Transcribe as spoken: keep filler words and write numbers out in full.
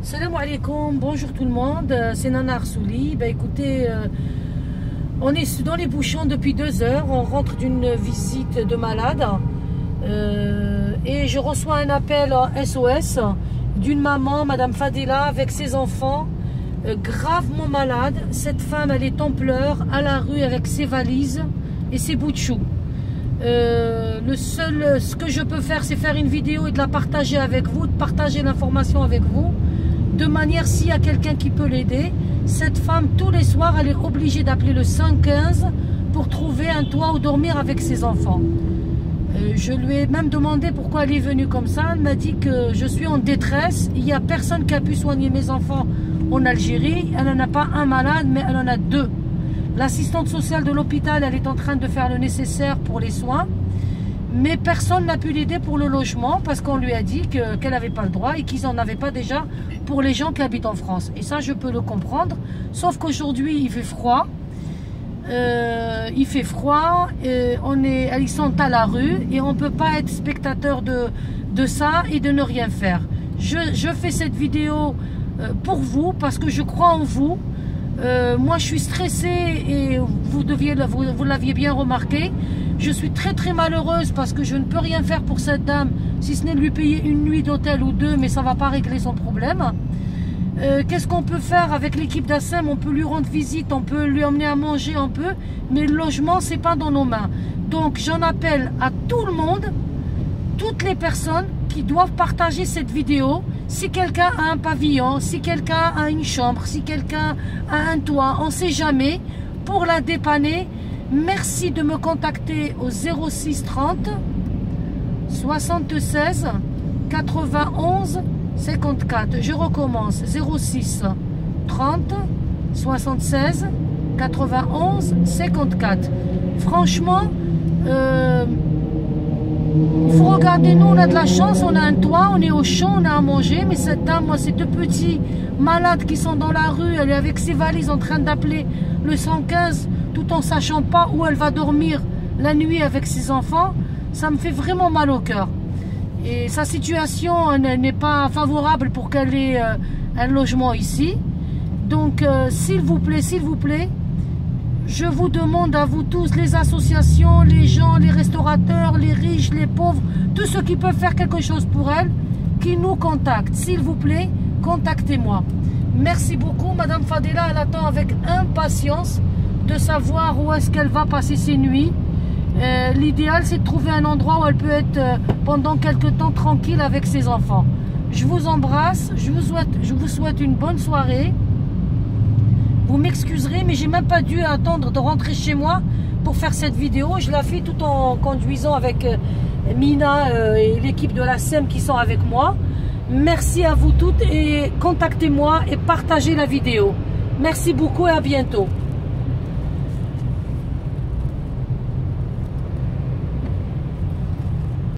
Salam alaikum, bonjour tout le monde, c'est Nana Arsouli. Bah écoutez, euh, on est dans les bouchons depuis deux heures, on rentre d'une visite de malade euh, et je reçois un appel en S O S d'une maman, Madame Fadela, avec ses enfants, euh, gravement malade. Cette femme, elle est en pleurs, à la rue avec ses valises et ses bouts de chou. Euh, le seul, ce que je peux faire, c'est faire une vidéo et de la partager avec vous, de partager l'information avec vous, de manière s'il y a quelqu'un qui peut l'aider. Cette femme, tous les soirs, elle est obligée d'appeler le cent quinze pour trouver un toit où dormir avec ses enfants. Euh, je lui ai même demandé pourquoi elle est venue comme ça. Elle m'a dit que je suis en détresse. Il n'y a personne qui a pu soigner mes enfants en Algérie. Elle n'en a pas un malade, mais elle en a deux. L'assistante sociale de l'hôpital, elle est en train de faire le nécessaire pour les soins. Mais personne n'a pu l'aider pour le logement parce qu'on lui a dit que, qu'elle n'avait pas le droit et qu'ils n'en avaient pas déjà pour les gens qui habitent en France. Et ça, je peux le comprendre. Sauf qu'aujourd'hui, il fait froid. Euh, il fait froid. Et on est, ils sont à la rue et on ne peut pas être spectateur de, de ça et de ne rien faire. Je, je fais cette vidéo pour vous parce que je crois en vous. Euh, moi je suis stressée et vous deviez, vous, vous l'aviez bien remarqué. Je suis très très malheureuse parce que je ne peux rien faire pour cette dame, si ce n'est lui payer une nuit d'hôtel ou deux, mais ça ne va pas régler son problème. Euh, Qu'est-ce qu'on peut faire avec l'équipe d'Assem? On peut lui rendre visite, on peut lui emmener à manger un peu, mais le logement, c'est pas dans nos mains. Donc j'en appelle à tout le monde, toutes les personnes qui doivent partager cette vidéo. Si quelqu'un a un pavillon, si quelqu'un a une chambre, si quelqu'un a un toit, on ne sait jamais, pour la dépanner, merci de me contacter au zéro six trente soixante-seize quatre-vingt-onze cinquante-quatre. Je recommence, zéro six trente soixante-seize quatre-vingt-onze cinquante-quatre. Franchement, euh, il faut regarder, nous on a de la chance, on a un toit, on est au chaud, on a à manger, mais cette dame, moi ces deux petits malades qui sont dans la rue, elle est avec ses valises en train d'appeler le cent quinze tout en sachant pas où elle va dormir la nuit avec ses enfants, ça me fait vraiment mal au cœur. Et sa situation n'est pas favorable pour qu'elle ait euh, un logement ici. Donc euh, s'il vous plaît, s'il vous plaît, je vous demande à vous tous, les associations, les gens, les restaurateurs, les riches, les pauvres, tous ceux qui peuvent faire quelque chose pour elle, qui nous contactent. S'il vous plaît, contactez-moi. Merci beaucoup. Madame Fadela, elle attend avec impatience de savoir où est-ce qu'elle va passer ses nuits. Euh, L'idéal, c'est de trouver un endroit où elle peut être euh, pendant quelques temps tranquille avec ses enfants. Je vous embrasse. Je vous souhaite, je vous souhaite une bonne soirée. Vous m'excuserez, mais j'ai même pas dû attendre de rentrer chez moi pour faire cette vidéo. Je la fais tout en conduisant avec euh, Mina euh, et l'équipe de la S E M qui sont avec moi. Merci à vous toutes et contactez-moi et partagez la vidéo. Merci beaucoup et à bientôt.